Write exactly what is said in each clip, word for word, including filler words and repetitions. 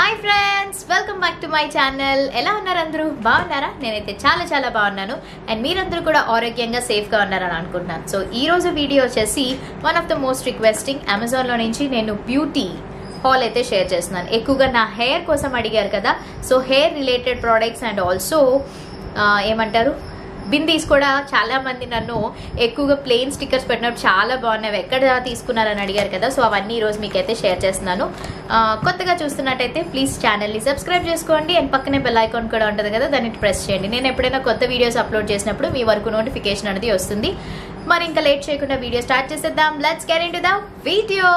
Hi friends, welcome back to my channel. ఎలా ఉన్నారు అందరూ? బాగున్నారా? నేనైతే చాలా చాలా బాగున్నాను. అండ్ మీరందరూ కూడా ఆరోగ్యంగా సేఫ్గా ఉన్నారని అనుకుంటున్నాను. సో ఈ రోజు వీడియో వచ్చేసి one of the most requesting అమెజాన్లో నుంచి నేను బ్యూటీ హాల్ అయితే షేర్ చేస్తున్నాను. ఎక్కువగా నా హెయిర్ కోసం అడిగారు కదా, so hair related products and also ఏమంటారు బిందీస్ కూడా చాలా మంది నన్ను ఎక్కువగా ప్లెయిన్ స్టిక్కర్స్ పెట్టినప్పుడు చాలా బాగున్నాయి, ఎక్కడ తీసుకున్నారని అడిగారు కదా. సో అవన్నీ ఈరోజు మీకైతే షేర్ చేస్తున్నాను. కొత్తగా చూస్తున్నట్టయితే ప్లీజ్ ఛానల్ని సబ్స్క్రైబ్ చేసుకోండి అండ్ పక్కనే బెల్ ఐకాన్ కూడా ఉంటుంది కదా, దాన్ని ప్రెస్ చేయండి. నేను ఎప్పుడైనా కొత్త వీడియోస్ అప్లోడ్ చేసినప్పుడు మీ వరకు నోటిఫికేషన్ అనేది వస్తుంది. మరి ఇంకా లేట్ చేయకుండా వీడియో స్టార్ట్ చేసేద్దాం. Let's get into the video.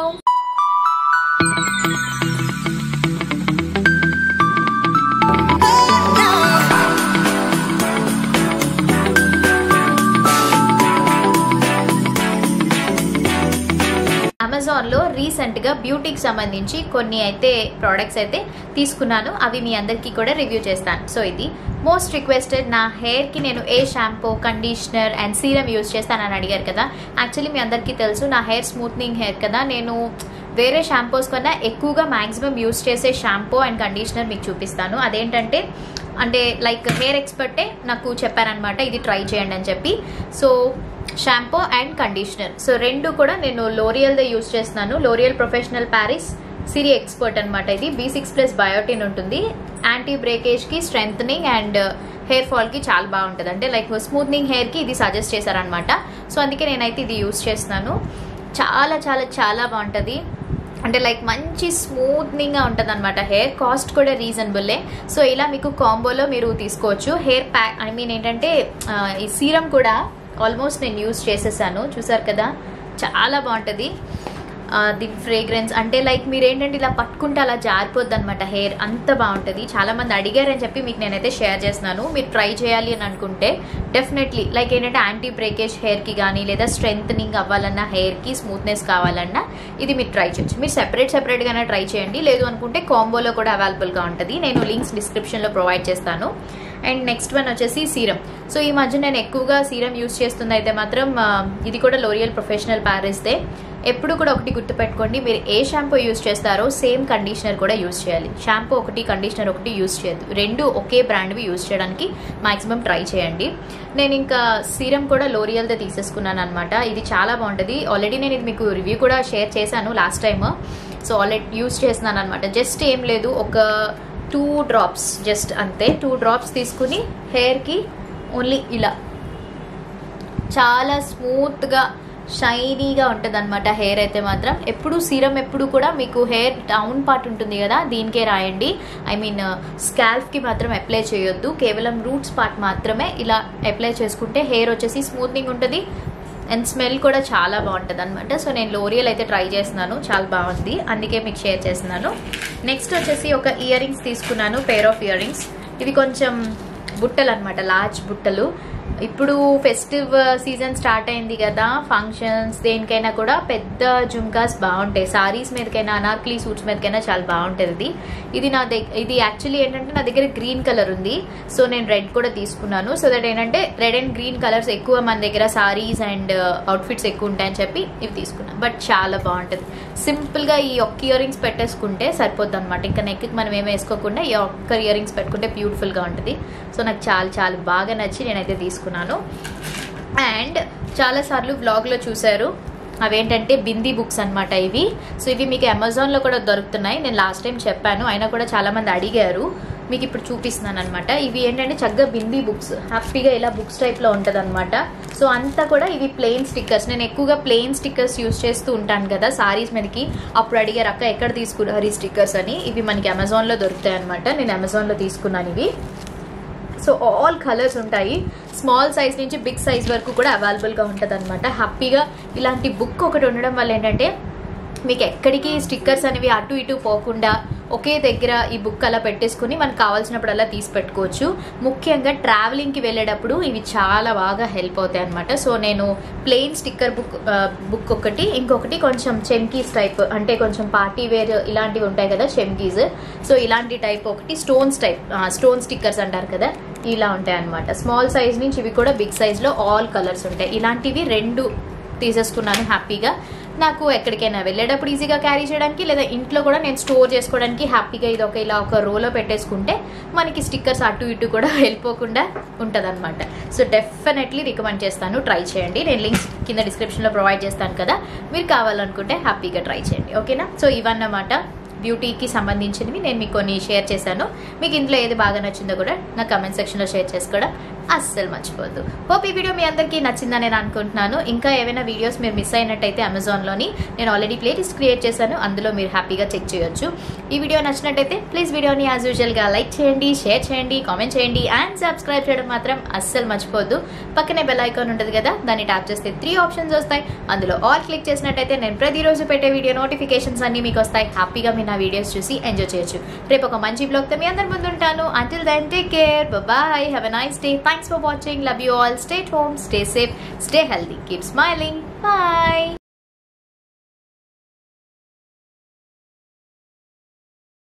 అమెజాన్లో రీసెంట్గా బ్యూటీకి సంబంధించి కొన్ని అయితే ప్రోడక్ట్స్ అయితే తీసుకున్నాను. అవి మీ అందరికీ కూడా రివ్యూ చేస్తాను. సో ఇది మోస్ట్ రిక్వెస్టెడ్. నా హెయిర్కి నేను ఏ shampoo, conditioner and serum use చేస్తానని అడిగారు కదా. యాక్చువల్లీ మీ అందరికీ తెలుసు నా హెయిర్ స్మూత్నింగ్ హెయిర్ కదా. నేను వేరే షాంపూస్ కన్నా ఎక్కువగా మ్యాక్సిమం యూజ్ చేసే షాంపూ అండ్ కండిషనర్ మీకు చూపిస్తాను. అదేంటంటే అంటే లైక్ హెయిర్ ఎక్స్పర్టే నాకు చెప్పారనమాట, ఇది ట్రై చేయండి అని చెప్పి. So shampoo and conditioner, so రెండు కూడా నేను లోరియల్దే యూజ్ చేస్తున్నాను. L'Oreal Professional Paris Serie Expert అనమాట. ఇది బీ సిక్స్ ప్లస్ బయోటిన్ ఉంటుంది. యాంటీ బ్రేకేజ్కి, స్ట్రెంథనింగ్ అండ్ హెయిర్ ఫాల్కి చాలా బాగుంటుంది. అంటే లైక్ స్మూత్నింగ్ హెయిర్కి ఇది సజెస్ట్ చేశారనమాట. సో అందుకే నేనైతే ఇది యూజ్ చేస్తున్నాను. చాలా చాలా చాలా బాగుంటుంది. అంటే లైక్ మంచి స్మూత్నింగ్గా ఉంటుంది అనమాట. హెయిర్ కాస్ట్ కూడా రీజనబుల్లే. సో ఇలా మీకు కాంబోలో మీరు తీసుకోవచ్చు. హెయిర్ ప్యాక్ ఐ మీన్ ఏంటంటే ఈ సీరం కూడా ఆల్మోస్ట్ నేను యూజ్ చేసేసాను, చూసారు కదా, చాలా బాగుంటుంది. దీని ఫ్రేగ్రెన్స్ అంటే లైక్ మీరు ఏంటంటే ఇలా పట్టుకుంటే అలా జారిపోద్ది అనమాట హెయిర్, అంత బాగుంటుంది. చాలా మంది అడిగారని చెప్పి మీకు నేనైతే షేర్ చేస్తున్నాను. మీరు ట్రై చేయాలి అని అనుకుంటే డెఫినెట్లీ లైక్ ఏంటంటే యాంటీ బ్రేకేజ్ హెయిర్కి కానీ లేదా స్ట్రెంథనింగ్ అవ్వాలన్నా, హెయిర్కి స్మూత్నెస్ కావాలన్నా ఇది మీరు ట్రై చేయొచ్చు. మీరు సెపరేట్ సెపరేట్గానే ట్రై చేయండి, లేదు అనుకుంటే కాంబోలో కూడా అవైలబుల్గా ఉంటుంది. నేను లింక్స్ డిస్క్రిప్షన్లో ప్రొవైడ్ చేస్తాను. అండ్ నెక్స్ట్ వన్ వచ్చేసి సీరం. సో ఈ మధ్య నేను ఎక్కువగా సీరం యూజ్ చేస్తుంది అయితే మాత్రం ఇది కూడా లోరియల్ ప్రొఫెషనల్ ప్యారిస్దే. ఎప్పుడు కూడా ఒకటి గుర్తుపెట్టుకోండి, మీరు ఏ షాంపూ యూజ్ చేస్తారో సేమ్ కండిషనర్ కూడా యూజ్ చేయాలి. షాంపూ ఒకటి, కండిషనర్ ఒకటి యూజ్ చేయొద్దు. రెండు ఒకే బ్రాండ్వి యూజ్ చేయడానికి మాక్సిమం ట్రై చేయండి. నేను ఇంకా సీరం కూడా లోరియల్దే తీసేసుకున్నాను అనమాట. ఇది చాలా బాగుంటుంది. ఆల్రెడీ నేను ఇది మీకు రివ్యూ కూడా షేర్ చేశాను last time. So already use చేస్తున్నాను అనమాట. జస్ట్ ఏం లేదు, ఒక టూ డ్రాప్స్ జస్ట్ అంతే. టూ డ్రాప్స్ తీసుకుని హెయిర్కి ఓన్లీ ఇలా చాలా స్మూత్గా షైనీగా ఉంటుంది అనమాట హెయిర్ అయితే మాత్రం. ఎప్పుడు సీరం ఎప్పుడు కూడా మీకు హెయిర్ డౌన్ పార్ట్ ఉంటుంది కదా, దీనికే రాయండి. ఐ మీన్ స్కాల్ఫ్కి మాత్రం అప్లై చేయొద్దు, కేవలం రూట్స్ పార్ట్ మాత్రమే ఇలా అప్లై చేసుకుంటే హెయిర్ వచ్చేసి స్మూత్నింగ్ ఉంటుంది అండ్ స్మెల్ కూడా చాలా బాగుంటుంది అనమాట. సో నేను లోరియల్ అయితే ట్రై చేస్తున్నాను, చాలా బాగుంది, అందుకే మీకు షేర్ చేస్తున్నాను. నెక్స్ట్ వచ్చేసి ఒక ఇయర్ రింగ్స్ తీసుకున్నాను, పేర్ ఆఫ్ ఇయర్ రింగ్స్. ఇవి కొంచెం బుట్టలు అనమాట, లార్జ్ బుట్టలు. ఇప్పుడు ఫెస్టివ్ సీజన్ స్టార్ట్ అయింది కదా, ఫంక్షన్స్ దేనికైనా కూడా పెద్ద జుమ్కాస్ బాగుంటాయి. సారీస్ మీదకైనా, అనార్కలీ సూట్స్ మీదకైనా చాలా బాగుంటుంది ఇది. ఇది నా దగ్గర ఇది యాక్చువల్లీ ఏంటంటే నా దగ్గర గ్రీన్ కలర్ ఉంది, సో నేను రెడ్ కూడా తీసుకున్నాను. సో దట్ ఏంటంటే రెడ్ అండ్ గ్రీన్ కలర్స్ ఎక్కువ మన దగ్గర సారీస్ అండ్ అవుట్ఫిట్స్ ఎక్కువ ఉంటాయని చెప్పి ఇవి తీసుకున్నాను. బట్ చాలా బాగుంటుంది. సింపుల్గా ఈ ఒక్క ఇయర్ రింగ్స్ పెట్టేసుకుంటే సరిపోద్ది అనమాట. ఇంకా నెక్కి మనం ఏమి వేసుకోకుండా ఈ ఒక్క ఇయర్ రింగ్స్ పెట్టుకుంటే బ్యూటిఫుల్గా ఉంటుంది. సో నాకు చాలా చాలా బాగా నచ్చి నేనైతే తీసుకున్నాను. అండ్ చాలాసార్లు వ్లాగ్లో చూశారు, అవేంటంటే బిందీ బుక్స్ అనమాట ఇవి. సో ఇవి మీకు అమెజాన్లో కూడా దొరుకుతున్నాయి. నేను లాస్ట్ టైం చెప్పాను, అయినా కూడా చాలామంది అడిగారు, మీకు ఇప్పుడు చూపిస్తున్నాను అనమాట. ఇవి ఏంటంటే చక్కగా బిందీ బుక్స్, హ్యాపీగా ఇలా బుక్స్ టైప్లో ఉంటుంది అనమాట. సో అంతా కూడా ఇవి ప్లెయిన్ స్టిక్కర్స్. నేను ఎక్కువగా ప్లెయిన్ స్టిక్కర్స్ యూజ్ చేస్తూ ఉంటాను కదా సారీస్ మీదకి. అప్పుడు అడిగారు అక్క ఎక్కడ తీసుకున్నారు ఈ స్టిక్కర్స్ అని. ఇవి మనకి అమెజాన్లో దొరుకుతాయి అనమాట. నేను అమెజాన్లో తీసుకున్నాను ఇవి. సో ఆల్ కలర్స్ ఉంటాయి, స్మాల్ సైజ్ నుంచి బిగ్ సైజ్ వరకు కూడా అవైలబుల్గా ఉంటుంది అనమాట. హ్యాపీగా ఇలాంటి బుక్ ఒకటి ఉండడం వల్ల ఏంటంటే మీకు ఎక్కడికి స్టిక్కర్స్ అనేవి అటు ఇటు పోకుండా ఒకే దగ్గర ఈ బుక్ అలా పెట్టేసుకుని మనకు కావాల్సినప్పుడు అలా తీసి పెట్టుకోవచ్చు. ముఖ్యంగా ట్రావెలింగ్కి వెళ్ళేటప్పుడు ఇవి చాలా బాగా హెల్ప్ అవుతాయి అనమాట. సో నేను ప్లెయిన్ స్టిక్కర్ బుక్ బుక్ ఒకటి, ఇంకొకటి కొంచెం చెమ్కీస్ టైప్, అంటే కొంచెం పార్టీ వేర్ ఇలాంటివి ఉంటాయి కదా చెమ్కీస్. సో ఇలాంటి టైప్ ఒకటి, స్టోన్స్ టైప్, స్టోన్ స్టిక్కర్స్ అంటారు కదా, ఇలా ఉంటాయి అనమాట. స్మాల్ సైజ్ నుంచి ఇవి కూడా బిగ్ సైజ్లో ఆల్ కలర్స్ ఉంటాయి. ఇలాంటివి రెండు తీసేసుకున్నాను హ్యాపీగా. నాకు ఎక్కడికైనా వెళ్ళేటప్పుడు ఈజీగా క్యారీ చేయడానికి, లేదా ఇంట్లో కూడా నేను స్టోర్ చేసుకోవడానికి హ్యాపీగా ఇది ఒక ఇలా ఒక రోలో పెట్టేసుకుంటే మనకి స్టిక్కర్స్ అటు ఇటు కూడా వెళ్ళిపోకుండా ఉంటుంది అనమాట. సో డెఫినెట్లీ రికమెండ్ చేస్తాను, ట్రై చేయండి. నేను లింక్స్ కింద డిస్క్రిప్షన్లో ప్రొవైడ్ చేస్తాను కదా, మీరు కావాలనుకుంటే హ్యాపీగా ట్రై చేయండి. ఓకేనా? సో ఇవన్నమాట బ్యూటీకి సంబంధించినవి నేను మీకు కొన్ని షేర్ చేశాను. మీకు ఇంట్లో ఏది బాగా నచ్చిందో కూడా నా కమెంట్ సెక్షన్లో షేర్ చేసుకోవడం అస్సలు మర్చిపోద్దు. హోప్ ఈ వీడియో మీ అందరికీ నచ్చిందని నేను అనుకుంటున్నాను. ఇంకా ఏమైనా వీడియోస్ మీరు మిస్ అయినట్టయితే అమెజాన్లోని నేను ఆల్రెడీ ప్లేలిస్ట్ క్రియేట్ చేశాను, అందులో మీరు హ్యాపీగా చెక్ చేయొచ్చు. ఈ వీడియో నచ్చినట్టయితే ప్లీజ్ వీడియోని యాజ్ యూజువల్గా లైక్ చేయండి, షేర్ చేయండి, కామెంట్ చేయండి అండ్ సబ్స్క్రైబ్ చేయడం మాత్రం అస్సలు మర్చిపోద్దు. పక్కనే బెల్ ఐకాన్ ఉంటుంది కదా, దాన్ని ట్యాప్ చేస్తే త్రీ ఆప్షన్స్ వస్తాయి. అందులో ఆల్ క్లిక్ చేసినట్టయితే నేను ప్రతిరోజు పెట్టే వీడియో నోటిఫికేషన్స్ అన్ని మీకు వస్తాయి. హ్యాపీగా మీరు నా వీడియోస్ చూసి ఎంజాయ్ చేయొచ్చు. రేపు ఒక మంచి బ్లాగ్తో మీ అందరి ముందు ఉంటాను. Until then take care, bye, have a nice day. Thanks for watching. Love you all. Stay at home. Stay safe. Stay healthy. Keep smiling. Bye.